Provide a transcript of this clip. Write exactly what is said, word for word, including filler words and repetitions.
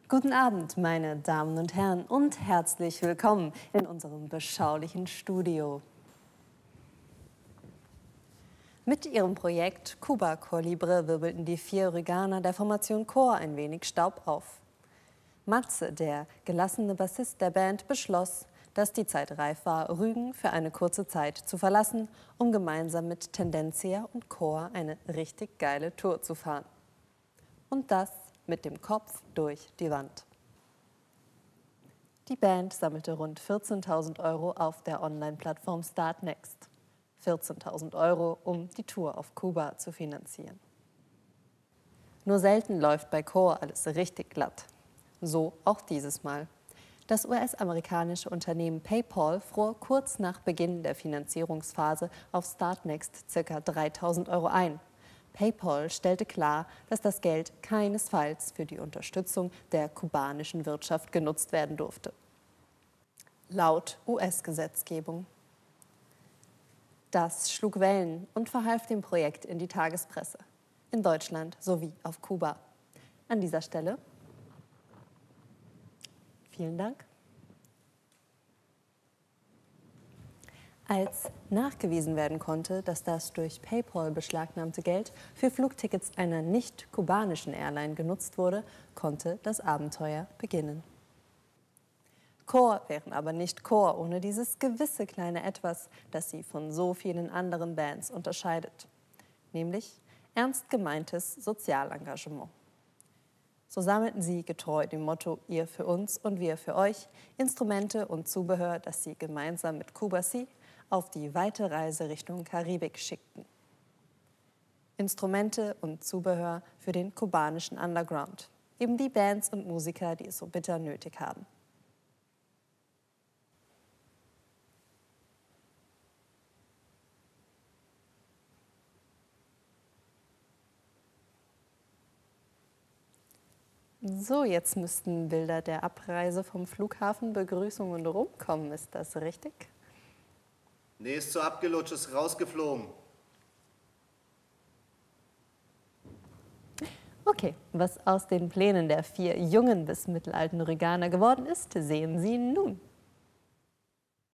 Guten Abend, meine Damen und Herren, und herzlich willkommen in unserem beschaulichen Studio. Mit ihrem Projekt Cuba Cor Libre wirbelten die vier Riganer der Formation Chor ein wenig Staub auf. Matze, der gelassene Bassist der Band, beschloss, dass die Zeit reif war, Rügen für eine kurze Zeit zu verlassen, um gemeinsam mit Tendencia und Chor eine richtig geile Tour zu fahren. Und das mit dem Kopf durch die Wand. Die Band sammelte rund vierzehntausend Euro auf der Online-Plattform Startnext. vierzehntausend Euro, um die Tour auf Kuba zu finanzieren. Nur selten läuft bei Chor alles richtig glatt. So auch dieses Mal. Das U S-amerikanische Unternehmen PayPal fror kurz nach Beginn der Finanzierungsphase auf Startnext ca. dreitausend Euro ein. PayPal stellte klar, dass das Geld keinesfalls für die Unterstützung der kubanischen Wirtschaft genutzt werden durfte. Laut U S-Gesetzgebung. Das schlug Wellen und verhalf dem Projekt in die Tagespresse, in Deutschland sowie auf Kuba. An dieser Stelle vielen Dank. Als nachgewiesen werden konnte, dass das durch PayPal beschlagnahmte Geld für Flugtickets einer nicht-kubanischen Airline genutzt wurde, konnte das Abenteuer beginnen. Chor wären aber nicht Chor ohne dieses gewisse kleine Etwas, das sie von so vielen anderen Bands unterscheidet, nämlich ernst gemeintes Sozialengagement. So sammelten sie getreu dem Motto „Ihr für uns und wir für euch“ Instrumente und Zubehör, das sie gemeinsam mit Cuba C auf die weite Reise Richtung Karibik schickten. Instrumente und Zubehör für den kubanischen Underground, eben die Bands und Musiker, die es so bitter nötig haben. So, jetzt müssten Bilder der Abreise vom Flughafen, Begrüßung und rumkommen. Ist das richtig? Nee, ist zu abgelutscht, ist rausgeflogen. Okay, was aus den Plänen der vier jungen bis mittelalten Riganer geworden ist, sehen Sie nun.